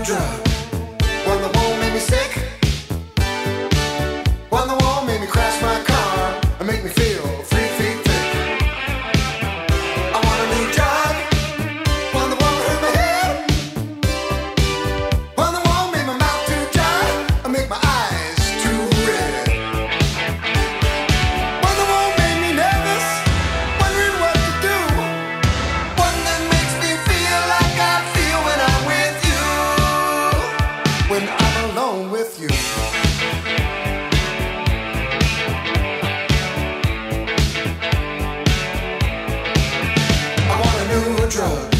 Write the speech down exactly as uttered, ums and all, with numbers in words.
drug. One that won't make me sick. One that won't make me crash my car and make me feel three feet thick. I want a new drug. One that won't hurt my head. One that won't make my mouth too dry and make my eyes too red. One that won't make me nervous, wondering what to do. One that makes me feel like I feel when I'm with you. When I'm alone with you. I want a new drug.